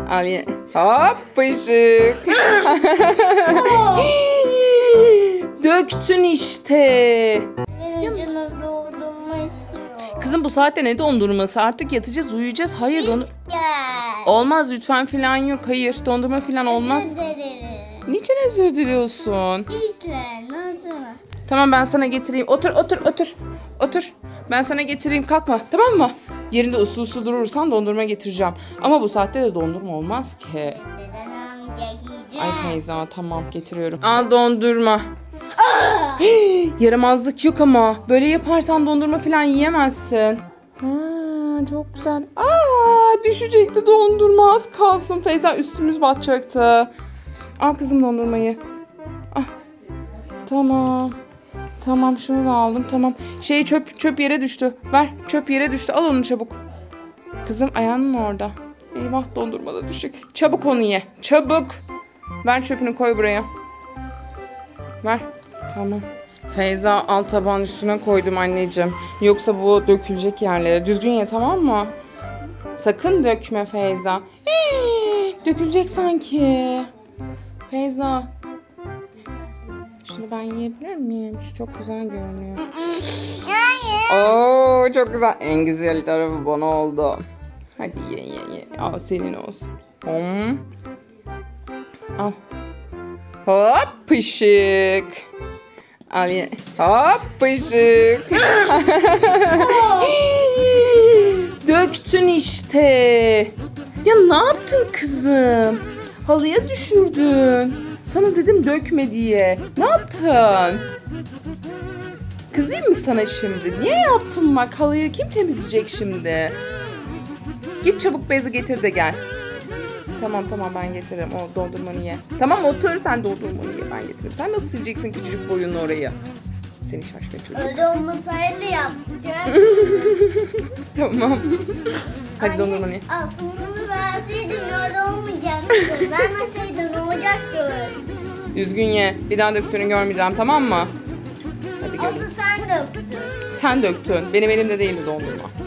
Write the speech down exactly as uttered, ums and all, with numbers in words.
Al ye. Hop pışık. Döktün işte. Kızım bu saatte ne dondurması? Artık yatacağız, uyuyacağız. Hayır dondur... Olmaz lütfen filan yok. Hayır dondurma filan olmaz. Niçin özür diliyorsun? Tamam ben sana getireyim. Otur otur otur. Otur. Ben sana getireyim, kalkma tamam mı? Yerinde uslu uslu durursan dondurma getireceğim. Ama bu saatte de dondurma olmaz ki. Ay Feyza tamam getiriyorum. Al dondurma. Yaramazlık yok ama. Böyle yaparsan dondurma falan yiyemezsin. Ha, çok güzel. Aa, düşecekti dondurma, az kalsın. Feyza üstümüz batacaktı. Al kızım dondurmayı. Ah, tamam. Tamam şunu da aldım tamam. Şey çöp çöp yere düştü. Ver çöp yere düştü. Al onu çabuk. Kızım ayağın orada. Eyvah dondurma da düşecek. Çabuk onu ye. Çabuk. Ver çöpünü koy buraya. Ver. Tamam. Feyza al tabağın üstüne koydum anneciğim. Yoksa bu dökülecek yerlere. Düzgün ye tamam mı? Sakın dökme Feyza. Hii, dökülecek sanki. Feyza. Şunu ben yiyebilir miyim? Şu çok güzel görünüyor. Oo çok güzel. En güzel tarafı bana oldu. Hadi ye ye ye. Al senin olsun. Hmm. Al. Hop pışık. Al ye. Hop pışık. Döktün işte. Ya ne yaptın kızım? Halıya düşürdün. Sana dedim dökme diye. Ne yaptın? Kızayım mı sana şimdi? Niye yaptın bak? Halıyı kim temizleyecek şimdi? Git çabuk bezi getir de gel. Tamam tamam ben getiririm. O dondurmanı ye. Tamam otur sen dondurmanı ye. Ben getiririm. Sen nasıl sileceksin küçücük boyunla orayı? Seni şaşkın çocuk. Öyle olmasaydı yapacağım. Tamam. Hadi Anne, dondurmanı ye. aslında verseydin öyle olmayacaktı. Vermeseydin olacaktı. Düzgün ye. Bir daha döktüğünü görmeyeceğim tamam mı? Hadi Asıl göreyim. sen döktün. Sen döktün. Benim elimde değildi dondurma.